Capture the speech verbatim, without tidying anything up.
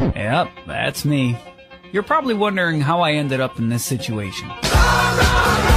Yep, that's me. You're probably wondering how I ended up in this situation.